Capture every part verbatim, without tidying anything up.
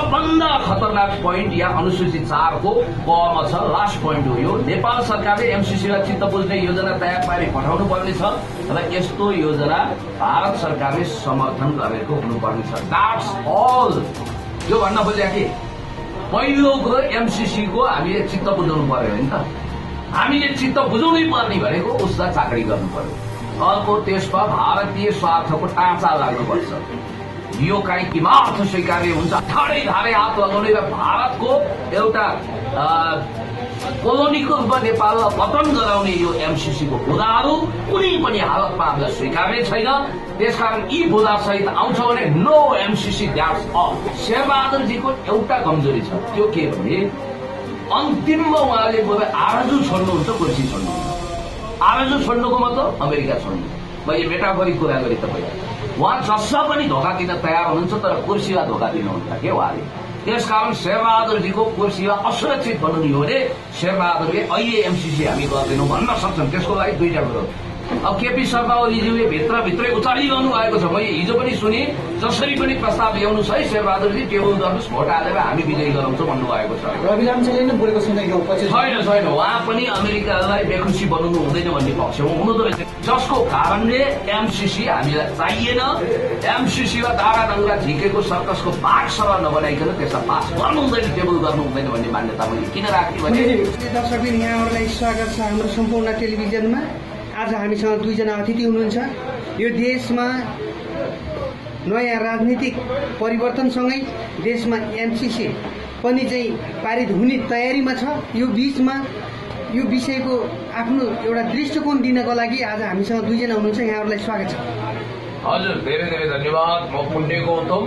सबभन्दा खतरनाक पोइन्ट यहाँ अनुसूचित चारको कमा छ, लास्ट पोइन्ट हो यो। नेपाल सरकारले एमसीसीलाई चित्त बुझ्ने योजना तयार पारी पठाउनु पर्नेछ र यस्तो योजना भारत सरकारले समर्थन गरेको हुनुपर्नेछ। That's all. यो भन्न खोजेको के, पहिलो कुरो एमसीसीको हामीले चित्त बुझाउनु पर्यो नि त। हामीले चित्त बुझाउनै पर्ने भनेको उसलाई चाकरी गर्नु पर्यो। अर्को, त्यसमा भारतीय स्वार्थको टाँचा लाग्नुपर्छ। यो काहीँ किमार्थ स्वीकार्य हुन्छ? ठाडै धारे हात लगाउने र भारतको एउटा कोलोनीको रूपमा नेपाललाई पतन गराउने यो एमसीसीको बुदाहरू कुनै पनि हालतमा हामीलाई स्वीकार्य छैन। त्यसकारण यी बुदासहित आउँछ भने नो एमसीसी, द्याट्स अल। शेरबहादुरजीको एउटा कमजोरी छ, त्यो के भने अन्तिममा उहाँले बरु आरजु छोड्नुहुन्छ, कुर्सी छोड्नुहुन्छ। आरजु छोड्नुको मतलब अमेरिका छोड्नु। मैले मेटाफोरिक कुरा गरेँ तपाईँ। उहाँ जसमा पनि धोका दिन तयार हुनुहुन्छ, तर कुर्सीलाई धोका दिनुहुन्छ के उहाँले। त्यसकारण शेरबहादुरजीको कुर्सीलाई असुरक्षित बनाउनु हो भने शेरबहादुरले अहिले एमसीसी हामी गर्दैनौँ भन्न सक्छन्। त्यसको लागि दुईटा कुरो। अब केपी शर्मा ओलीज्यूले भित्रभित्रै उचालिरहनु भएको छ। मैले हिजो पनि सुने, जसरी पनि प्रस्ताव ल्याउनु छ है शेरबहादुरजी, टेबल गर्नुहोस्, भोट हालेर हामी विजयी गराउँछौँ भन्नुभएको छ। छैन छैन, उहाँ पनि अमेरिकालाई बेखुसी बनाउनु हुँदैन भन्ने पक्षमा हुनुहुँदो रहेछ। जसको कारणले एमसीसी हामीलाई चाहिएन। एमसीसीलाई दारा डङ्गा झिकेको सर्कसको बाघ सरह नबनाइकन त्यसलाई पास गर्नु हुँदैन, टेबल गर्नु हुँदैन भन्ने मान्यता मैले किन राखेँ भने। दर्शकबिन, यहाँहरूलाई स्वागत छ हाम्रो सम्पूर्ण टेलिभिजनमा। आज हामीसँग दुईजना अतिथि हुनुहुन्छ। यो देशमा नयाँ राजनीतिक परिवर्तनसँगै देशमा एमसीसी पनि चाहिँ पारित हुने तयारीमा छ। यो बीचमा यो विषयको आफ्नो एउटा दृष्टिकोण दिनको लागि आज हामीसँग दुईजना हुनुहुन्छ। यहाँहरूलाई स्वागत छ। हजुर, धेरै धेरै धन्यवाद। म पुण्य गौतम।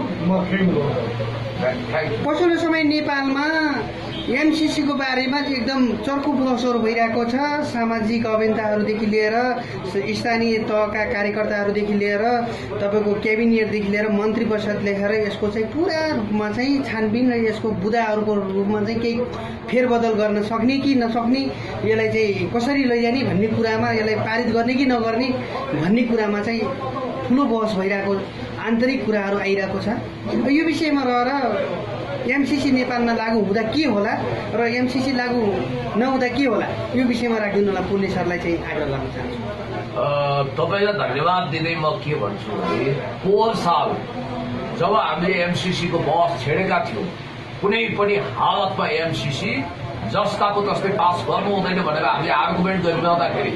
पछिल्लो समय नेपालमा एमसीसीको बारेमा एकदम चर्को बहसहरू भइरहेको छ। सामाजिक अभियन्ताहरूदेखि लिएर स्थानीय तहका कार्यकर्ताहरूदेखि लिएर तपाईँको क्याबिनेटदेखि लिएर मन्त्री परिषद लेखेर यसको चाहिँ पुरा रूपमा चाहिँ छानबिन र यसको बुदाहरूको रूपमा चाहिँ केही फेरबदल गर्न सक्ने कि नसक्ने, यसलाई चाहिँ कसरी लैजाने भन्ने कुरामा, यसलाई पारित गर्ने कि नगर्ने भन्ने कुरामा चाहिँ ठुलो बहस भइरहेको आन्तरिक कुराहरू आइरहेको छ। यो विषयमा रहेर एमसीसी नेपालमा लागू हुँदा के होला र एमसीसी लागू नहुँदा के होला, यो विषयमा राखिदिनु होला। पुण्य सरलाई चाहिँ आग्रह गर्न चाहन्छु। तपाईँलाई धन्यवाद दिँदै म के भन्छु भने, पोहोर साल जब हामीले एमसीसीको बहस छेडेका थियौँ, कुनै पनि हालतमा एमसीसी जस्ताको तस्तै पास गर्नु हुँदैन भनेर हामीले आर्गुमेन्ट गरिरहँदाखेरि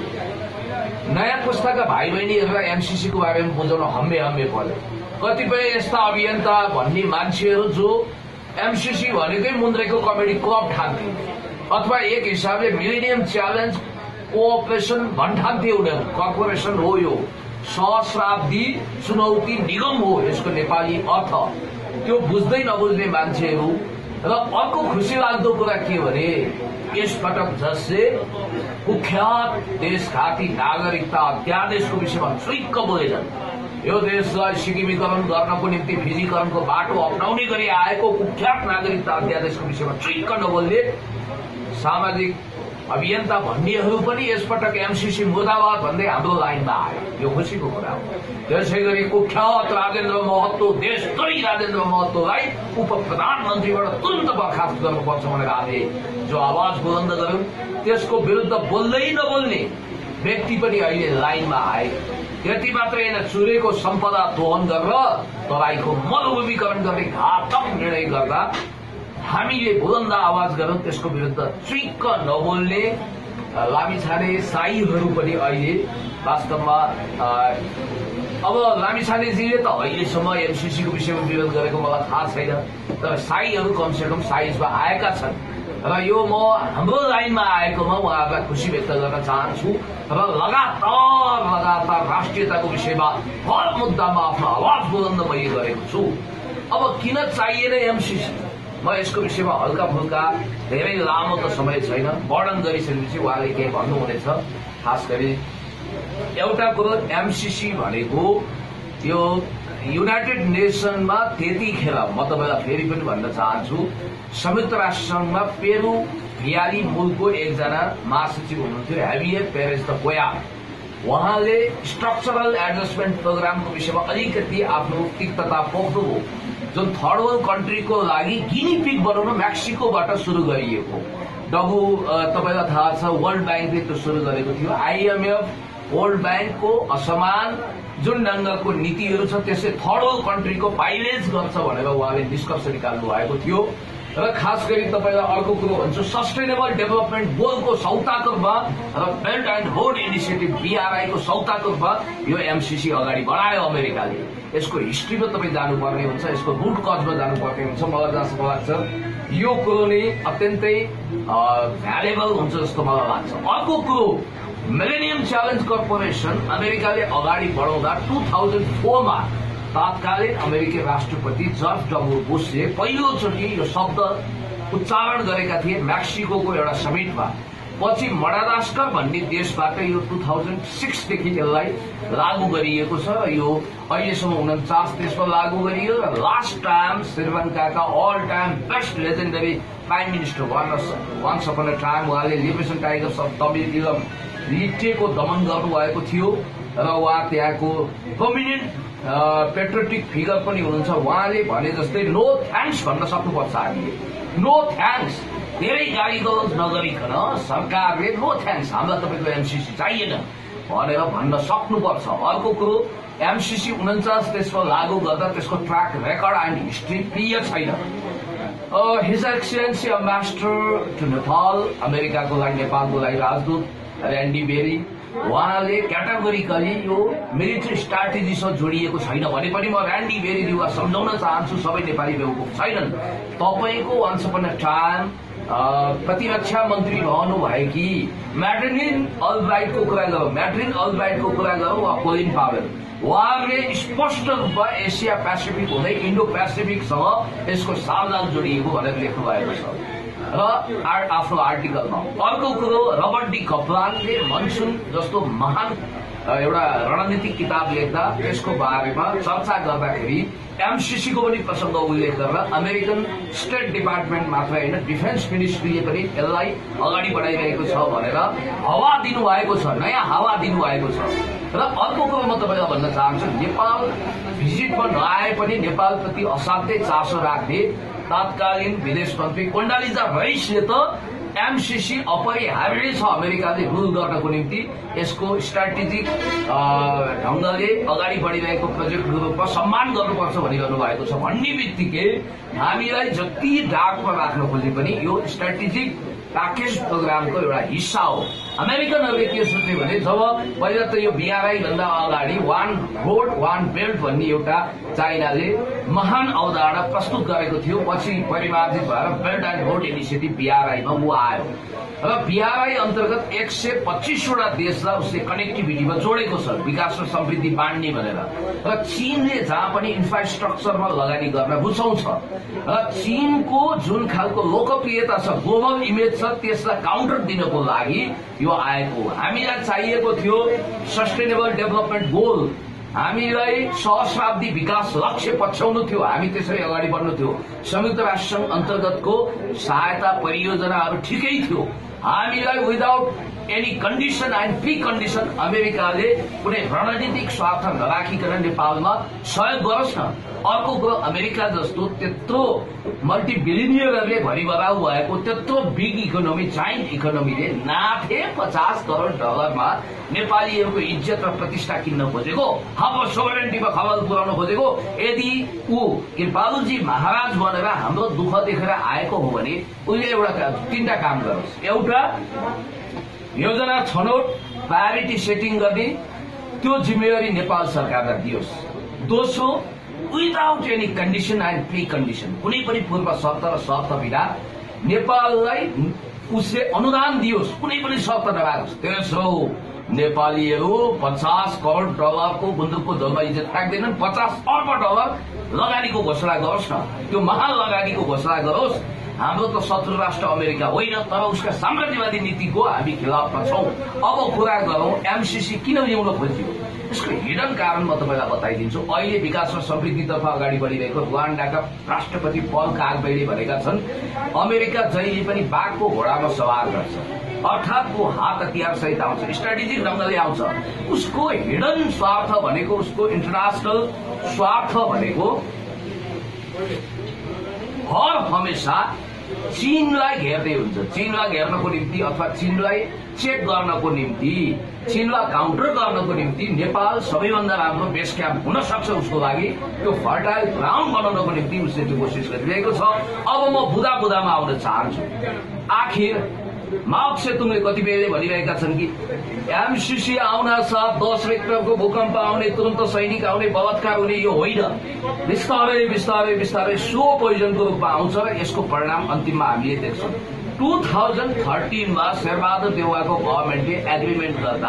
नयाँ पुस्ताका भाइ बहिनीहरूलाई एमसीसीको बारेमा बुझाउन हम्मे हम्मे पर्यो। कतिपय यस्ता अभियन्ता भन्ने मान्छेहरू जो एमसीसी भनेकै मुन्द्रेको कमेडी क्लब ठान्थे अथवा एक हिसाबले मिलेनियम च्यालेन्ज कोअपरेसन भन्ठान्थे उनीहरू। कर्पोरेसन हो यो, सहस्राब्दी चुनौती निगम हो यसको नेपाली अर्थ। त्यो बुझ्दै नबुझ्ने मान्छेहरू। र अर्को खुसी लाग्दो कुरा के भने, यसपटक जसले कुख्यात देशघाती नागरिकता अध्यादेशको विषयमा चुइक्क बोलेछन्, यो देशलाई सिक्किमीकरण गर्नको निम्ति फिजीकरणको बाटो अप्नाउने गरी आएको कुख्यात नागरिकता अध्यादेशको विषयमा चुइक्क नबोल्ने सामाजिक अभियन्ता भन्नेहरू पनि यसपटक एमसीसी मुर्दाबाद भन्दै हाम्रो लाइनमा आयो। यो खुसीको कुरा हो। त्यसै गरी कुख्यात राजेन्द्र महतो, देशकै राजेन्द्र महतोलाई उप प्रधानमन्त्रीबाट तुरन्त बर्खास्त गर्नुपर्छ भनेर हामीले जो आवाज बुलन्द गर्यौं, त्यसको विरुद्ध बोल्दै नबोल्ने व्यक्ति पनि अहिले लाइनमा आए। त्यति मात्रै होइन, चुरेको सम्पदा दोहन गरेर तराईको मरुभूमिकरण गर्ने घातक निर्णय गर्दा हामीले बुलन्द आवाज गरौँ। त्यसको विरुद्ध चुइक्क नबोल्ने लामिछाने साईहरू पनि अहिले वास्तवमा अब लामिछानेजीले त अहिलेसम्म एमसीसीको विषयमा विरोध गरेको मलाई थाहा छैन, तर साईहरू कमसेकम साइजमा आएका छन् र यो म हाम्रो लाइनमा आएकोमा उहाँहरूलाई खुसी व्यक्त गर्न चाहन्छु। र लगातार लगातार राष्ट्रियताको विषयमा हर मुद्दामा आफ्नो आवाज बुलन्द मैले गरेको छु। अब किन चाहिएन एमसीसी, म यसको विषयमा हल्का फुल्का धेरै लामो त समय छैन, वर्णन गरिसकेपछि उहाँले केही भन्नुहुनेछ। खास गरी एउटा कुरो, एमसीसी भनेको यो युनाइटेड नेसनमा त्यतिखेर, म तपाईँलाई फेरि पनि भन्न चाहन्छु, संयुक्त राष्ट्र संघमा पेरू भियाली मूलको एकजना महासचिव हुनुहुन्थ्यो, हेभियर पेरेज द कोया। उहाँले स्ट्रक्चरल एडजस्टमेन्ट प्रोग्रामको विषयमा अलिकति आफ्नो तिक्तता पोख्नुभयो। जुन थर्ड वर्ल्ड कन्ट्रीको लागि गिनी पिग बनाउन मेक्सिकोबाट सुरु गरिएको डब्लु तपाईँलाई थाहा छ वर्ल्ड ब्याङ्कले त्यो सुरु गरेको थियो। आइएमएफ वर्ल्ड ब्याङ्कको असमान जुन ढङ्गको नीतिहरू छ त्यसले थर्ड वर्ल्ड कन्ट्रीको पाइलेज गर्छ भनेर उहाँले निष्कर्ष निकाल्नु भएको थियो। र खास गरी तपाईँलाई अर्को कुरो भन्छु, सस्टेनेबल डेभलपमेन्ट गोलको सौताको रूपमा र बेल्ट एन्ड रोड इनिसिएटिभ बीआरआईको सौताको रूपमा यो एमसीसी अगाडि बढायो अमेरिकाले। यसको हिस्ट्रीमा तपाईँ जानुपर्ने हुन्छ, यसको रुट कजमा जानुपर्ने हुन्छ। मलाई जस्तो लाग्छ यो कुरो नै अत्यन्तै भ्यालुएबल हुन्छ जस्तो मलाई लाग्छ। अर्को कुरो, मिलेनियम च्यालेन्ज कर्पोरेसन अमेरिकाले अगाडि बढाउँदा टू थाउजन्ड फोरमा तत्कालीन अमेरिकी राष्ट्रपति जर्ज डब्लु बुशले पहिलोचोटि यो शब्द उच्चारण गरेका थिए मेक्सिकोको एउटा समिटमा। पछि मडागास्कर भन्ने देशबाट यो टू थाउजन्ड सिक्सदेखि यसलाई लागू गरिएको छ। यो अहिलेसम्म उन्चास देशमा लागू गरियो र लास्ट टाइम श्रीलङ्काका all time best legendary prime minister once upon a time उहाँले लिबरेसन टाइगर्स अफ तमिलम लिटेको दमन गर्नुभएको थियो र उहाँ त्यहाँको प्रोमिनेन्ट पेट्रोटिक फिगर पनि हुनुहुन्छ। उहाँले भने जस्तै नो थ्याङ्क्स भन्न सक्नुपर्छ, हामीले नो थ्याङ्क्स, धेरै गाली गलौज नगरिकन सरकारले नो थ्याङ्क्स, हामीलाई तपाईँको एमसीसी चाहिएन भनेर भन्न सक्नुपर्छ। अर्को कुरो, एमसीसी उन्चास देशमा लागू गर्दा त्यसको track record and history clear छैन। His Excellency ambassador to Nepal, अमेरिकाको लागि नेपालको लागि राजदूत ऱ्यान्डी बेरी, उहाँले क्याटेगोरिकली यो मिलिट्री स्ट्राटेजीसँग जोडिएको छैन भने पनि म ऱ्यान्डी बेरीज्यूलाई सम्झाउन चाहन्छु, सबै नेपाली बेवकुफ छैनन्। तपाईँको वान्स अपन अ टाइम प्रतिरक्षा मन्त्री रहनु भयो कि म्याड्रिन अल्ब्राइटको कुरा गरौँ, म्याड्रिन अल्ब्राइटको कुरा गरौँ वा कोलिन पावेल, उहाँले स्पष्ट रूपमा एसिया पेसिफिक हुँदै इन्डो पेसिफिकसँग यसको साझा जोडिएको भनेर लेख्नु भएको छ र आफ्नो आर्टिकलमा। अर्को कुरो, रबर्ट डी कप्लानले मनसुन जस्तो महान एउटा रणनीतिक किताब लेख्दा त्यसको बारेमा चर्चा गर्दाखेरि एमसीसीको पनि प्रसङ्ग उल्लेख गरेर अमेरिकन स्टेट डिपार्टमेन्ट मात्र होइन डिफेन्स मिनिस्ट्रीले पनि यसलाई अगाडि बढाइरहेको छ भनेर हावा दिनुभएको छ, नयाँ हावा दिनुभएको छ। र अर्को कुरो म तपाईँलाई भन्न चाहन्छु, नेपाल भिजिटमा नआए पनि नेपालप्रति असाध्यै चासो राख्ने तत्कालीन विदेश मन्त्री कोन्डालिजा राइसले त एमसीसी अपरिहार्य छ अमेरिकाले रुल गर्नको निम्ति, यसको स्ट्राटेजिक ढंगले अगाडि बढिरहेको प्रोजेक्टको रूपमा सम्मान गर्नुपर्छ भनिरहनु भएको छ। भन्ने बित्तिकै हामीलाई जति डाकमा राख्न खोजे पनि यो स्ट्राटेजिक प्याकेज प्रोग्रामको एउटा हिस्सा हो। अमेरिकनहरूले के सोचे भने जब पहिला त यो बीआरआई भन्दा अगाडि वान रोड वान बेल्ट भन्ने एउटा चाइनाले महान अवधारणा प्रस्तुत गरेको थियो, पछि परिमार्जित भएर बेल्ट एन्ड रोड इनिसिएटिभ बीआरआईमा ऊ आयो र बीआरआई अन्तर्गत एक सय पच्चीसवटा देशलाई उसले कनेक्टिभिटीमा जोडेको छ विकास र समृद्धि बाँड्ने भनेर। र चीनले जहाँ पनि इन्फ्रास्ट्रक्चरमा लगानी गर्न रुचाउँछ र चीनको जुन खालको लोकप्रियता छ, ग्लोबल इमेज छ, त्यसलाई काउन्टर दिनको लागि यो आएको। हामीलाई चाहिएको थियो सस्टेनेबल डेभलपमेन्ट गोल, हामीलाई सहस्राब्दी विकास लक्ष्य पछ्याउनु थियो, हामी त्यसरी अगाडि बढ्नु थियो। संयुक्त राष्ट्र संघ अन्तर्गतको सहायता परियोजनाहरू ठिकै थियो, हामीलाई without any condition and precondition अमेरिकाले कुनै रणनीतिक स्वार्थ नराखिकन नेपालमा सहयोग गरोस् न। अर्को कुरो, अमेरिका जस्तो त्यत्रो मल्टिबिलिनियरहरूले भरिभराउ भएको त्यत्रो बिग इकोनोमी, जाइन्ट इकोनोमीले नाथे पचास करोड डलरमा नेपालीहरूको इज्जत र प्रतिष्ठा किन्न खोजेको, हाम्रो सोभरेन्टीमा खबल पुर्याउन खोजेको। यदि ऊ कृपालुजी महाराज बनेर हाम्रो दुःख देखेर आएको हो भने उसले एउटा तीनटा काम गरोस्। एउटा, योजना छनौट प्रायोरिटी सेटिङ गर्ने त्यो जिम्मेवारी नेपाल सरकारलाई दियोस्। दोस्रो, without any condition and precondition, कुनै पनि पूर्व शर्त र शर्त बिना नेपाललाई उसले अनुदान दियोस्, कुनै पनि शर्त नराखोस्। तेस्रो, नेपालीहरू पचास करोड डलरको बन्दुकको दलमा इज्जत राख्दैनन्, पचास अर्ब डलर लगानीको घोषणा गरोस् न, त्यो महान लगानीको घोषणा गरोस्। हाम्रो त शत्रु राष्ट्र अमेरिका होइन, तर उसका साम्राज्यवादी नीतिको हामी खिलाफमा छौं। अब कुरा गरौं एमसीसी किन ल्याउन खोजियो, यसको हिडन कारण म तपाईँलाई बताइदिन्छु। अहिले विकास र समृद्धितर्फ अगाडि बढिरहेको रुवान्डाका राष्ट्रपति पल कागबेले भनेका छन्, अमेरिका जहिले पनि बाघको घोडामा सवार गर्छ, अर्थात् वो हात हतियार सहित आउँछ, स्ट्राटेजिक ढंगले आउँछ। उसको हिडन स्वार्थ भनेको, उसको इन्टरनेशनल स्वार्थ भनेको हर हमेशा चीनलाई घेर्दै हुन्छ। चीनलाई घेर्नको निम्ति अथवा चीनलाई चेक गर्नको निम्ति, चीनलाई काउन्टर गर्नको निम्ति नेपाल सबैभन्दा राम्रो बेस क्याम्प हुन सक्छ उसको लागि। त्यो फर्टाइल ग्राउन्ड बनाउनको निम्ति उसले त्यो कोसिस गरिरहेको छ। अब म बुदा बुदामा आउन चाहन्छु। आखिर माओ सेतुङले कतिपयले भनिरहेका छन् कि एमसीसी आउन साथ दस रेक्टरको भूकम्प आउने, तुरन्त सैनिक आउने, बलात्कार हुने, यो होइन। बिस्तारै बिस्तारै बिस्तारै स्लो पोइजनको रूपमा आउँछ र यसको परिणाम अन्तिममा हामीले देख्छौँ। टू थाउजन्ड थर्टिनमा शेरबहादुर देउवाको गभर्मेन्टले एग्रिमेन्ट गर्दा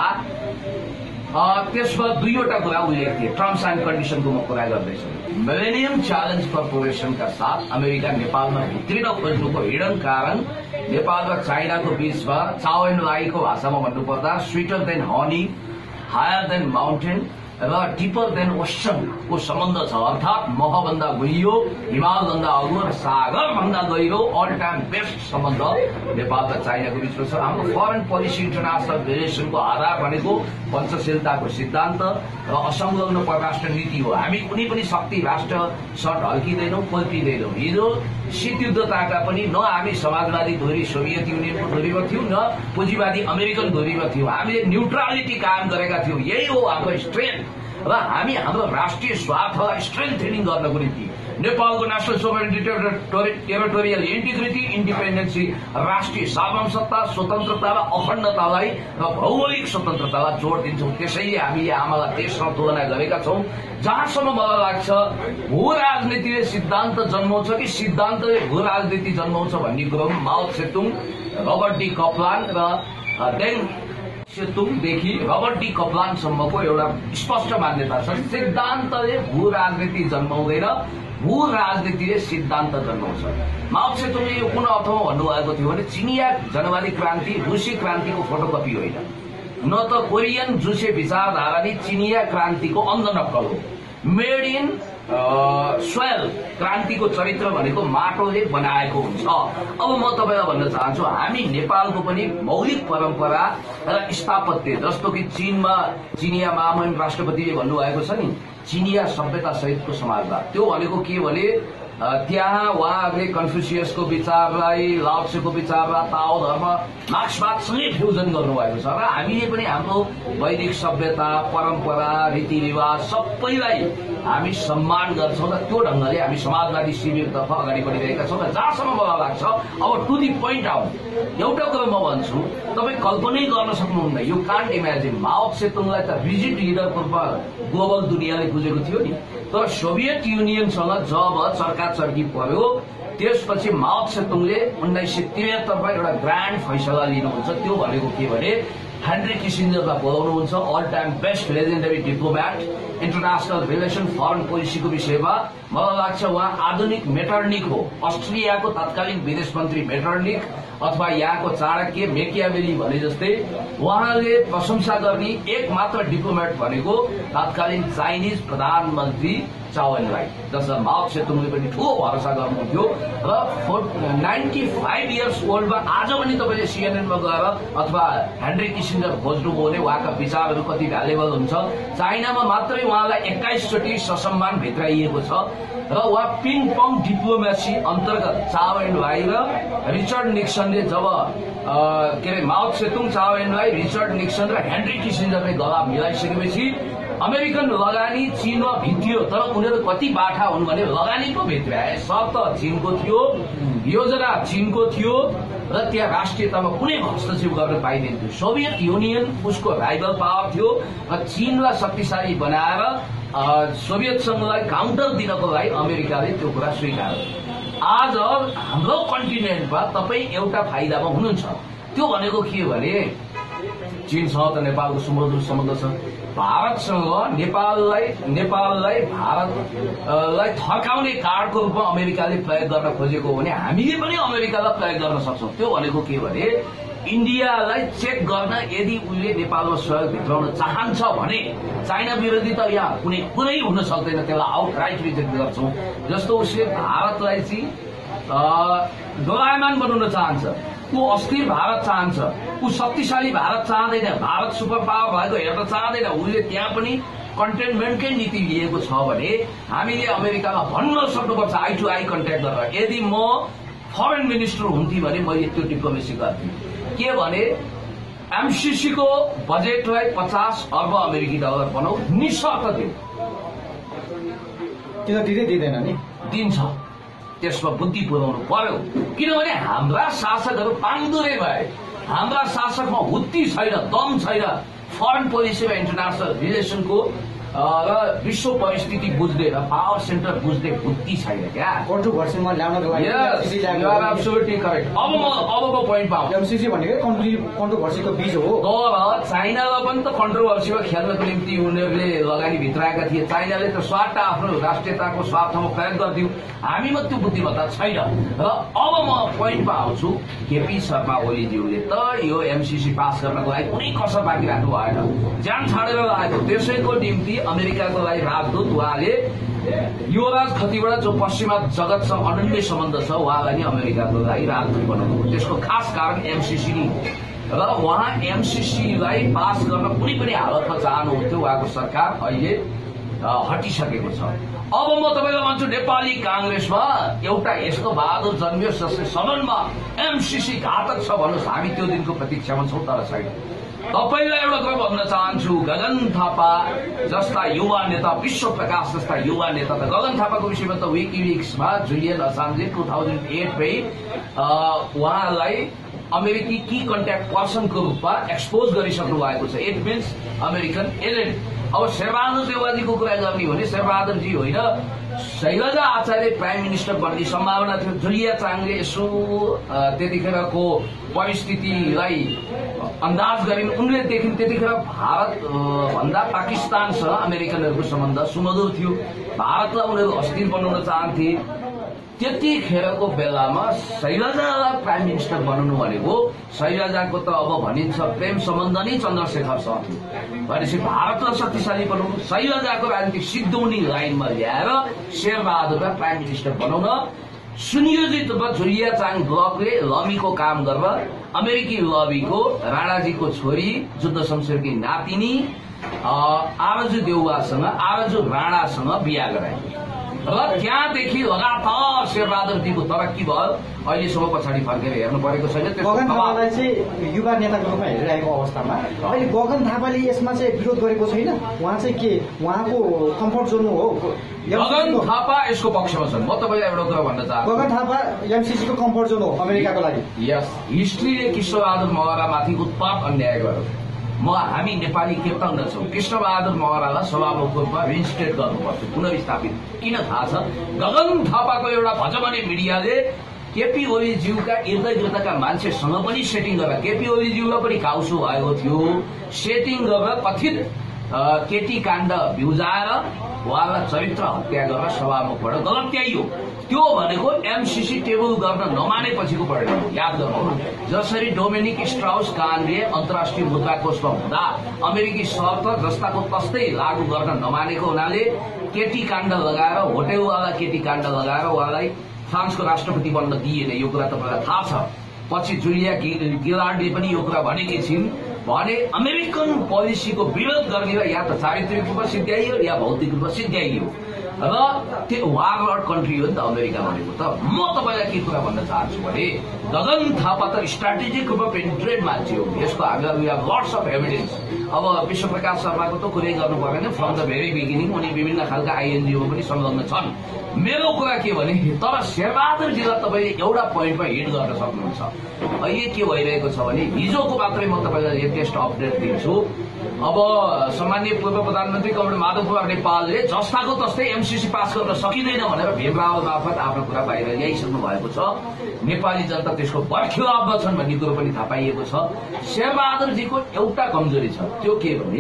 त्यसमा दुईवटा कुरा उल्लेख थिए। टर्म्स एन्ड कन्डिसनको म कुरा गर्दैछु। मिलेनियम च्यालेन्ज कर्पोरेसनका साथ अमेरिका नेपालमा भित्रिन खोज्नुको हिडन कारण नेपाल र चाइनाको बीचमा चाओ एन्ड लाईको भाषामा भन्नुपर्दा sweeter than honey, higher than mountain र डिपर देन ओसनको सम्बन्ध छ। अर्थात महभन्दा गुलियो, हिमालभन्दा अग्लो र सागरभन्दा गहिरो अल टाइम बेस्ट सम्बन्ध नेपाल र चाइनाको बीचमा छ। हाम्रो फरेन पोलिसी इन्टरनेसनल रिलेसनको आधार भनेको पञ्चशीलताको सिद्धान्त र असंलग्न परराष्ट्र नीति हो। हामी कुनै पनि शक्ति राष्ट्रसँग ढल्किँदैनौँ, पल्टिँदैनौँ। हिजो शीतयुद्धताका पनि न हामी समाजवादी धुरी सोभियत युनियनको धुरीमा थियौँ, न पुँजीवादी अमेरिकन धुरीमा थियौँ। हामीले न्युट्रालिटी कायम गरेका थियौँ। यही हो हाम्रो स्ट्रेन्थ। र हामी हाम्रो राष्ट्रिय स्वार्थलाई स्ट्रेन्थेनिङ गर्नको निम्ति नेपालको national sovereignty, territorial integrity, independency, राष्ट्रिय सार्वभौमसत्ता, स्वतन्त्रता र अखण्डतालाई र भौगोलिक स्वतन्त्रतालाई जोड दिन्छौँ। त्यसैले हामीले आमालाई देशसँग तुलना गरेका छौँ। जहाँसम्म मलाई लाग्छ भू राजनीतिले सिद्धान्त जन्माउँछ कि सिद्धान्तले भू राजनीति जन्माउँछ भन्ने कुरो Mao Zedong, Robert D Kaplan र डेङ सेतुङदेखि रबर्ट डी कप्लानसम्मको एउटा स्पष्ट मान्यता छ। सिद्धान्तले भू राजनीति जन्माउँदैन, भू राजनीतिले सिद्धान्त जन्माउँछ। माओ सेतुङले यो कुन अर्थमा भन्नुभएको थियो भने चिनिया जनवादी क्रान्ति रुसी क्रान्तिको फोटोकपी होइन, न त कोरियन जुसे विचारधाराले चिनिया क्रान्तिको अन्ध नक्कल हो। मेड इन सोयल क्रान्तिको चरित्र भनेको माटोले बनाएको हुन्छ। अब म तपाईँलाई भन्न चाहन्छु, हामी नेपालको पनि मौलिक परम्परा र स्थापत्य, जस्तो कि चीनमा चिनिया महामहिम राष्ट्रपतिले भन्नुभएको छ नि, चिनिया सभ्यता सहितको समाजवाद। त्यो भनेको के भने त्यहाँ उहाँहरूले कन्फ्युसियसको विचारलाई, लाओत्सेको विचारलाई, ताओ धर्म, मार्क्सवादसँगै फ्युजन गर्नुभएको छ। र हामीले पनि हाम्रो वैदिक सभ्यता, परम्परा, रीतिरिवाज सबैलाई हामी सम्मान गर्छौँ र त्यो ढङ्गले हामी समाजवादी शिविरतर्फ अगाडि बढिरहेका छौँ। र जहाँसम्म मलाई लाग्छ, अब टु दि पोइन्ट आउँ, एउटा कुरो म भन्छु, तपाईँ कल्पनै गर्न सक्नुहुन्न, यु कान्ट इमेजिन। माओ सेतुङलाई त रिजिड लिडरको रूपमा ग्लोबल दुनियाँले बुझेको थियो नि, तर सोभियत युनियनसँग जब चर्काचर्की पर्यो त्यसपछि माओ सेतुङले उन्नाइस सय त्रिहत्तरमा एउटा ग्रान्ड फैसला लिनुहुन्छ। त्यो भनेको के भने हेनरी किसिन्जरलाई बोलाउनुहुन्छ, all time best legendary diplomat, international relation, foreign पोलिसीको विषयमा मलाई लाग्छ उहाँ आधुनिक मेटर्निक हो। अस्ट्रेलियाको तत्कालीन विदेश मन्त्री मेटर्निक अथवा यहाँको चाणक्य मेकियावेली भने जस्तै उहाँले प्रशंसा गर्ने एक मात्र डिप्लोमेट भनेको तत्कालीन चाइनिज प्रधानमन्त्री चाओ एन लाई, जसमा माओ सेतुङले पनि ठूलो भरोसा गर्नुहुन्थ्यो। र नाइन्टी फाइभ इयर्स ओल्डमा आज पनि तपाईँले सीएनएनमा गएर अथवा हेनरी किसिन्जर खोज्नुभयो भने उहाँका विचारहरू कति भ्यालुएबल हुन्छ। चाइनामा मात्रै उहाँलाई एक्काइसचोटि ससम्मान भित्राइएको छ र उहाँ पिङ पङ डिप्लोमेसी अन्तर्गत चाओ एन लाई र रिचर्ड निक्सनले जब के अरे माओ सेतुङ, Zhou Enlai, Richard Nixon र हेनरी किसिन्जरले गला मिलाइसकेपछि अमेरिकन लगानी चीनमा भित्रियो। तर उनीहरू कति बाठा हुन् भने लगानी पो भित्राए, शर्त चीनको थियो, योजना चीनको थियो र त्यहाँ राष्ट्रियतामा कुनै हस्तक्षेप गर्न पाइँदैन थियो। सोभियत युनियन उसको राइभल पावर थियो र चीनलाई शक्तिशाली बनाएर सोभियत संघलाई काउन्टर दिनको लागि अमेरिकाले त्यो कुरा स्वीकार्यो। आज हाम्रो कन्टिनेन्टमा तपाईँ एउटा फाइदामा हुनुहुन्छ, त्यो भनेको के भने चीनसँग त नेपालको सुमधुर सम्बन्ध छ। भारतसँग नेपाललाई नेपाललाई भारतलाई थर्काउने कार्डको रूपमा अमेरिकाले प्रयोग गर्न खोजेको हो भने हामीले पनि अमेरिकालाई प्रयोग गर्न सक्छौँ। त्यो भनेको के भने इन्डियालाई चेक गर्न यदि उसले नेपालमा सहयोग भित्राउन चाहन्छ भने चाइना विरोधी त यहाँ कुनै कुरै हुन सक्दैन, त्यसलाई आउटराइट रिजेक्ट गर्छौँ। जस्तो उसले भारतलाई चाहिँ डोलायमान बनाउन चाहन्छ, ऊ अस्थिर भारत चाहन्छ, ऊ शक्तिशाली भारत चाहँदैन, भारत सुपर पावर भएको हेर्न चाहँदैन। उसले त्यहाँ पनि कन्टेनमेन्टकै नीति लिएको छ भने हामीले अमेरिकामा भन्न सक्नुपर्छ आई टु आई कन्ट्याक्ट गरेर यदि म फरेन मिनिस्टर हुन्थे भने मैले त्यो डिप्लोमेसी गर्थेँ के भने एमसीसीको बजेटलाई पचास अर्ब अमेरिकी डलर बनाऊ निशर्त दिउ त्यो दिँदै दिँदैन नि दिन्छ त्यसमा बुद्धि पुर्याउनु पर्यो किनभने हाम्रा शासकहरू पाङ्दुरे भए हाम्रा शासकमा हुत्ती छैन दम छैन फरेन पोलिसी र इन्टरनेसनल रिलेसनको र विश्व परिस्थिति बुझ्दै र पावर सेन्टर बुझ्दै बुद्धि छैन क्या कन्ट्रोभर्सीमा ल्याउनको लागि अब म अबको पोइन्टमा एमसीसी भनेको कन्ट्रोभर्सीको बीज हो तर चाइनालाई पनि त कन्ट्रोभर्सीमा खेल्नको निम्ति उनीहरूले लगानी भित्राएका थिए चाइनाले त स्वार्थ आफ्नो राष्ट्रियताको स्वार्थमा प्रयोग गरिदियो हामीमा त्यो बुद्धिमत्ता छैन र अब म पोइन्टमा आउँछु केपी शर्मा ओलीज्यूले त यो एमसीसी पास गर्नको लागि कुनै कसर बाँकी राख्नु भएन ज्यान छाडेर लागेको त्यसैको निम्ति अमेरिकाको लागि राजदूत उहाँले युवराज खतिवड़ा जो पश्चिमा जगतसँग अनन्य सम्बन्ध छ उहाँलाई नै अमेरिकाको लागि राजदूत बनाउनु त्यसको खास कारण एमसीसी र उहाँ एमसीसीलाई पास गर्न कुनै पनि हालतमा चाहनुहुन्थ्यो उहाँको सरकार अहिले हटिसकेको छ अब म तपाईँलाई भन्छु नेपाली कांग्रेसमा एउटा यस्तो बहादुर जन्मियो जसले सदनमा एमसीसी घातक छ भन्नुहोस् हामी त्यो दिनको प्रतीक्षामा छौं तर छैन तपाईलाई एउटा कुरा भन्न चाहन्छु गगन थापा जस्ता युवा नेता विश्व प्रकाश जस्ता युवा नेता त गगन थापाको विषयमा त विकिलिक्समा Julian Assange two thousand eight मै उहाँलाई अमेरिकी की कन्ट्याक्ट पर्सनको रूपमा एक्सपोज गरिसक्नु भएको छ इट मिन्स अमेरिकन एजेन्ट अब शेरबहादुर देवाजीको कुरा गर्ने भने शेरबहादुरजी होइन शैलजा आचार्य प्राइम मिनिस्टर बन्ने सम्भावना थियो जुलिया चाङले यसो त्यतिखेरको परिस्थितिलाई अन्दाज गरिन् उनले देखिन् त्यतिखेर भारत भन्दा पाकिस्तानसँग अमेरिकनहरूको सम्बन्ध सुमधुर थियो भारतलाई उनीहरू अस्थिर बनाउन चाहन्थे त्यतिखेरको बेलामा शैलजालाई प्राइम मिनिस्टर बनाउनु भनेको शैलजाको त अब भनिन्छ प्रेम सम्बन्ध नै चन्द्रशेखरसँग थियो भनेपछि भारतलाई शक्तिशाली बनाउनु शैलजाको राजनीतिक सिद्धौनी लाइनमा ल्याएर शेरबहादुरलाई प्राइम मिनिस्टर बनाउन सुनियोजित रूपमा जुलिया चाङ ब्लकले लबीको काम गरेर अमेरिकी लबीको राणाजीको छोरी जुद्ध शमशेरकी नातिनी आरजु देउवासँग आरजु राणासँग बिहा गराए र त्यहाँदेखि लगातार शेरबहादुरजीको तरक्की भयो अहिलेसम्म पछाडि फर्केर हेर्नु परेको छैन गगन थापालाई चाहिँ युवा नेताको रूपमा हेरिरहेको अवस्थामा अहिले गगन थापाले यसमा चाहिँ विरोध गरेको छैन उहाँ चाहिँ के उहाँको कम्फर्ट जोन हो गगन थापा यसको पक्षमा छन् म तपाईँलाई एउटा कुरा भन्न चाहन्छु गगन थापा एमसीसीको कम्फर्ट जोन हो अमेरिकाको लागि यस हिस्ट्रीले कृष्णबहादुर महरामाथि उत्पात अन्याय गर्यो म हामी नेपाली कृतज्ञ छौं कृष्णबहादुर महरालाई सभामुखको रूपमा रिइन्स्टेट गर्नुपर्छ पुनर्स्थापित किन थाहा छ गगन थापाको एउटा भजमने मिडियाले केपी ओलीज्यूका इर्द गिर्दका मान्छेसँग पनि सेटिङ गरेर केपी ओलीज्यूलाई पनि काउसो भएको थियो सेटिङ गरेर कथित केटी काण्ड भ्युजाएर उहाँलाई चरित्र हत्या गरेर सभामुखबाट गलत्याइयो त्यो भनेको एमसीसी टेबल गर्न नमानेपछिको परिणाम याद गर्नु जसरी डोमिनिक स्ट्राउस कानले अन्तर्राष्ट्रिय मुद्रा कोषमा हुँदा अमेरिकी शर्त जस्ताको तस्तै लागू गर्न नमानेको हुनाले केटी काण्ड लगाएर होटेलवाला केटी काण्ड लगाएर उहाँलाई फ्रान्सको राष्ट्रपति बन्न दिएन यो कुरा तपाईँलाई थाहा छ पछि जुलिया गिलार्डले पनि यो कुरा भनेकी छिन् भने अमेरिकन पोलिसीको विरोध गर्ने या त चारित्रिक रूपमा सिद्ध्याइयो या भौतिक रूपमा सिद्ध्याइयो र त्यो वारलर्ड कन्ट्री हो नि त अमेरिका भनेको त म तपाईँलाई के कुरा भन्न चाहन्छु भने गगन थापा त स्ट्राटेजिक रूपमा पेनिट्रेट मान्छे हो यसको हामीलाई we have lots of evidence अब विश्व प्रकाश शर्माको त कुरै गर्नु परेन फ्रम द भेरी बिगिनिङ उनी विभिन्न खालका आइएनजिओमा पनि संलग्न छन् मेरो कुरा के भने तर शेरबहादुरजीलाई तपाईँले एउटा पोइन्टमा हिट गर्न सक्नुहुन्छ अहिले के भइरहेको छ भने हिजोको मात्रै म तपाईँलाई लेटेस्ट अपडेट दिन्छु अब सामान्य पूर्व प्रधानमन्त्री कमरेड माधव कुमार नेपालले जस्ताको तस्तै एमसीसी पास गर्न सकिँदैन भनेर भेमरावल मार्फत आफ्नो कुरा बाहिर ल्याइसक्नु भएको छ नेपाली जनता त्यसको बर्खिलाफमा छन् भन्ने कुरो पनि थाहा पाइएको छ शेरबहादुरजीको एउटा कमजोरी छ त्यो के भने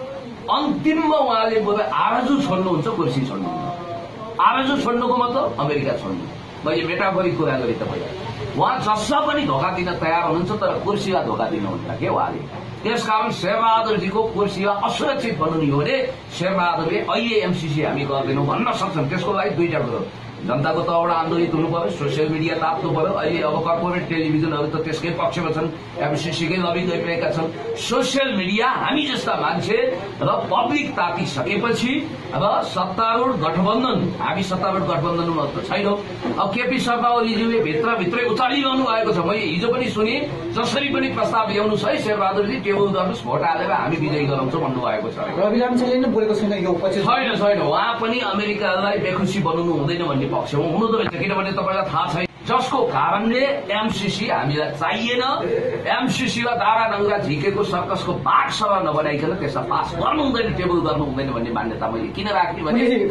अन्तिममा उहाँले बोले आरजु छोड्नुहुन्छ कुर्सी छोड्नुहुन्छ आरजु छोड्नुको मतलब अमेरिका छोड्नु मैले मेटाफोरिक कुरा गरेँ तपाईँलाई उहाँ जसमा पनि धोका दिन तयार हुनुहुन्छ तर कुर्सीलाई धोका दिनुहुन्न के उहाँले त्यसकारण शेरबहादुरजीको कुर्सीलाई असुरक्षित बनाउनु हो भने शेरबहादुरले अहिले एमसीसी हामी गर्दैनौँ भन्न सक्छन् त्यसको लागि दुईटा कुरो जनताको तर्फबाट आन्दोलित हुनु पर्यो, सोसियल मिडिया ताप्नु पर्यो। अहिले अब कर्पोरेट टेलिभिजनहरू त त्यसकै पक्षमा छन्, एमसीसीकै लबी गरिरहेका छन्। सोसियल मिडिया हामी जस्ता मान्छे र पब्लिक तातिसकेपछि अब सत्तारूढ गठबन्धन, हामी सत्तारूढ गठबन्धनमा त छैनौं। अब केपी शर्मा ओलीज्यूले भित्रभित्रै उचालिरहनु भएको छ। मैले हिजो पनि सुने, जसरी पनि प्रस्ताव ल्याउनुहोस् है शेरबहादुरजी, टेबल गर्नुहोस्, भोट हालेर हामी विजयी गराउँछौँ भन्नुभएको छ। रवि लामिछानेले नै बोलेको छैन यो पछि? छैन छैन, उहाँ पनि अमेरिकालाई बेखुसी बनाउनु हुँदैन भन्ने पक्षमा हुनु त रहेछ। किनभने तपाईँलाई थाहा छैन, जसको कारणले एमसीसी हामीलाई चाहिएन। एमसीसीलाई दारा नङ्गा झिकेको सर्कसको बाघ सभा नबनाइकन त्यसलाई पास गर्नु हुँदैन, टेबल गर्नु हुँदैन भन्ने मान्यता मैले किन राख्ने भने सर्टमा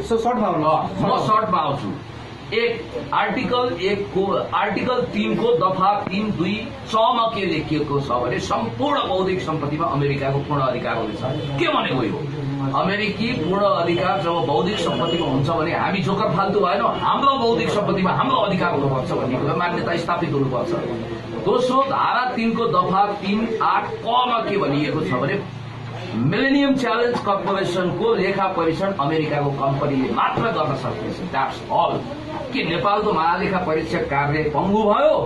म सर्टमा आउँछु। एक आर्टिकल एक को आर्टिकल तीन को दफा तीन दुई चमा के लेखिएको छ भने सम्पूर्ण बौद्धिक सम्पत्तिमा अमेरिकाको पूर्ण अधिकार हुनेछ। के भनेको यो? अमेरिकी पूर्ण अधिकार जब बौद्धिक सम्पत्तिमा हुन्छ भने हामी जोकर फाल्तु भएन, हाम्रो बौद्धिक सम्पत्तिमा हाम्रो अधिकार हुनुपर्छ भन्ने कुरा मान्यता स्थापित हुनुपर्छ। दोस्रो, धारा तीनको दफा तीन आठ कमा के भनिएको छ भने मिलेनियम च्यालेन्ज कर्पोरेसनको लेखा परीक्षण अमेरिकाको कम्पनीले मात्र गर्न सक्नेछ। That's all. के नेपालको महालेखा परीक्षक कार्यालय पङ्गु भयो?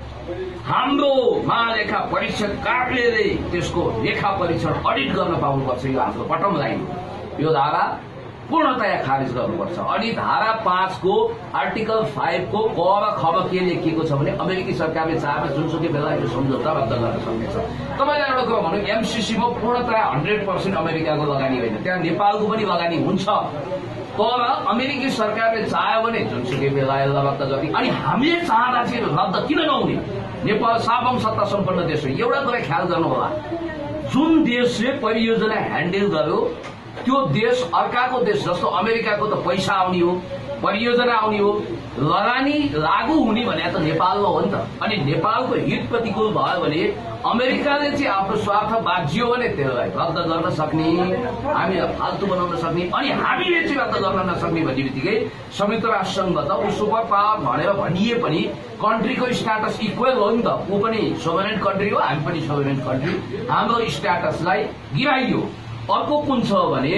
हाम्रो महालेखा परीक्षक कार्यालयले त्यसको लेखा परीक्षण अडिट गर्न पाउनुपर्छ। यो हाम्रो बटम लाइन। यो धारा पूर्णतया खारिज गर्नुपर्छ। अनि धारा पाँचको आर्टिकल फाइभको क र ख के लेखिएको छ भने अमेरिकी सरकारले चाहेर जुनसुकै बेला यो सम्झौता रद्द गर्न सक्नेछ। तपाईँलाई एउटा कुरा भनौँ, एमसीसीमा पूर्णतया हन्ड्रेड पर्सेन्ट अमेरिकाको लगानी होइन, त्यहाँ नेपालको पनि लगानी हुन्छ। तर अमेरिकी सरकारले चाह्यो भने जुनसुकै बेला यसलाई रद्द गर्ने। अनि हामीले चाहँदा चाहिँ रद्द किन नहुने? नेपाल सार्वभौम सत्ता सम्पन्न देश हो। एउटा कुरा ख्याल गर्नु होला, जुन देशले परियोजना ह्यान्डल गर्यो त्यो देश अर्काको देश जस्तो अमेरिकाको त पैसा आउने हो, परियोजना आउने हो, लगानी लागू हुने भने त नेपालमा हो नि त। अनि नेपालको हित प्रतिकूल भयो भने अमेरिकाले चाहिँ आफ्नो स्वार्थ बाजियो भने त्यसलाई रद्द गर्न सक्ने, हामीलाई फाल्तु बनाउन सक्ने, अनि हामीले चाहिँ रद्द गर्न नसक्ने भन्ने बित्तिकै संयुक्त राष्ट्र संघ त ऊ सुपर पावर भनेर भनिए पनि कन्ट्रीको स्ट्याटस इक्वल हो नि त। ऊ पनि सोभरेन कन्ट्री हो, हामी पनि सोभरेन कन्ट्री। हाम्रो स्ट्याटसलाई गिराइयो। अर्को कुन छ भने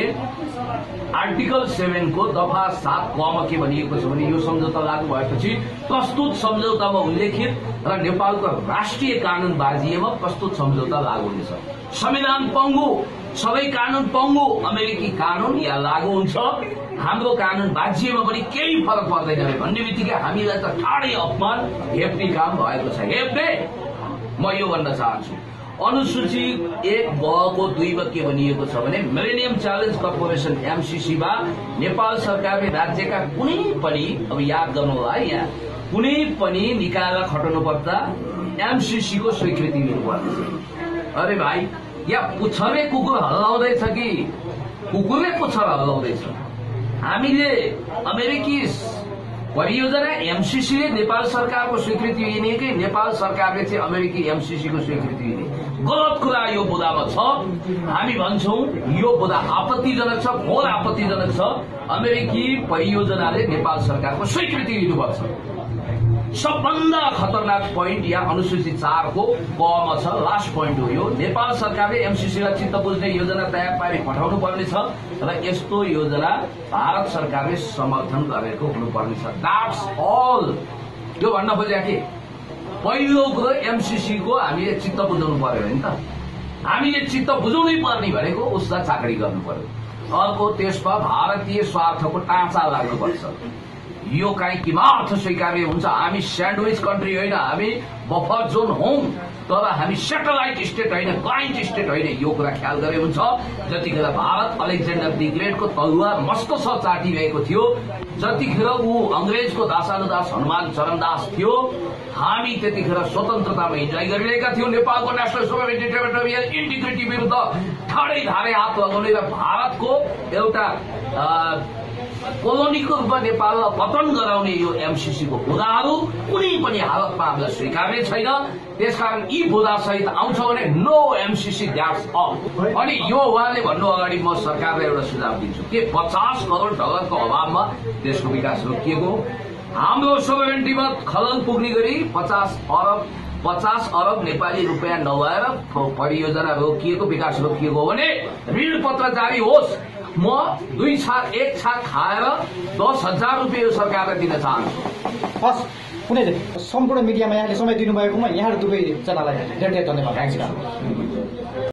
आर्टिकल सेभेनको दफा सात कमा के भनिएको छ भने यो सम्झौता लागू भएपछि प्रस्तुत सम्झौतामा उल्लेखित र नेपालको राष्ट्रिय कानून बाजिएमा प्रस्तुत सम्झौता लागू हुनेछ। संविधान पङ्गु, सबै कानून पङ्गु, अमेरिकी कानून यहाँ लागू हुन्छ, हाम्रो कानून बाजिएमा पनि केही फरक पर्दैन भन्ने बित्तिकै हामीलाई त ठाडै अपमान हेप्ने काम भएको छ। हेप्ने म यो भन्न चाहन्छु, अनुसूची एक बको दुईमा के भनिएको छ भने मिलेनियम च्यालेन्ज कर्पोरेसन एमसीसीमा नेपाल सरकारले राज्यका कुनै पनि, अब याद गर्नु होला है, यहाँ कुनै पनि निकायलाई खटाउनु पर्दा एमसीसीको स्वीकृति दिनुपर्छ। अरे भाइ, यहाँ पुच्छरले कुकुर हल्लाउँदैछ कि कुकुरले पुच्छर हल्लाउँदैछ? हामीले अमेरिकी परियोजना एमसीसीले नेपाल सरकारको स्वीकृति दिने कि नेपाल सरकारले चाहिँ अमेरिकी एमसीसीको स्वीकृति दिने? गलत कुरा यो बुदामा छ। हामी भन्छौं यो बुदा आपत्तिजनक छ, घोर आपत्तिजनक छ। अमेरिकी परियोजनाले नेपाल सरकारको स्वीकृति दिनुपर्छ। सबभन्दा खतरनाक पोइन्ट यहाँ अनुसूची चारको कमा छ, लास्ट पोइन्ट हो यो। नेपाल सरकारले एमसीसीलाई चित्त बुझ्ने योजना तयार पारी पठाउनु पर्नेछ र यस्तो योजना भारत सरकारले समर्थन गरेको हुनुपर्नेछ। That's all. यो भन्न खोजेको के पहिलो कुरो एमसीसीको हामीले चित्त बुझाउनु पर्यो नि त। हामीले चित्त बुझाउनै पर्ने भनेको उसलाई चाकरी गर्नु पर्यो। अर्को, त्यसमा भारतीय स्वार्थको टाँचा लाग्नुपर्छ। यो काहीँ किमार्थ स्वीकार्य हुन्छ? हामी स्यान्डविच कन्ट्री होइन, हामी बफर जोन हौं, तर हामी सेटेलाइट स्टेट होइन, क्लाइन्ट स्टेट होइन। यो कुरा ख्याल गरे हुन्छ। जतिखेर भारत अलेक्जेन्डर द ग्रेटको तलवार मस्तसह चाटिरहेको थियो, जतिखेर ऊ अंग्रेजको दासानुदास हनुमान चरणदास थियो, हामी त्यतिखेर स्वतन्त्रतामा इन्जोय गरिरहेका थियौं। नेपालको नेशनल सोभरेनिटी टेरिटोरियल इन्टिग्रिटी विरुद्ध ठाडै धारे हात लगाउने र भारतको एउटा कोलोनीको रूपमा नेपाललाई पतन गराउने यो एमसीसीको बुदाहरू कुनै पनि हालतमा हामीलाई स्वीकार्य छैन। त्यसकारण यी बुदा सहित आउँछ भने नो एमसीसी, द्याट्स अल। अनि यो उहाँले भन्नु अगाडि म सरकारलाई एउटा सुझाव दिन्छु के पचास करोड़ डलरको अभावमा देशको विकास रोकिएको, हाम्रो सोभरेनिटीमा खलल पुग्ने गरी पचास अरब पचास अरब नेपाली रुपियाँ नभएर परियोजना रोकिएको विकास रोकिएको हो भने ऋण पत्र जारी होस्। म दुई छाक एक छाक खाएर दस हजार रुपियाँ यो सरकारलाई दिन चाहन्छु। हस्, कुनै सम्पूर्ण मिडियामा यहाँले समय दिनुभएकोमा यहाँ दुवैजनालाई धेरै धेरै धन्यवाद।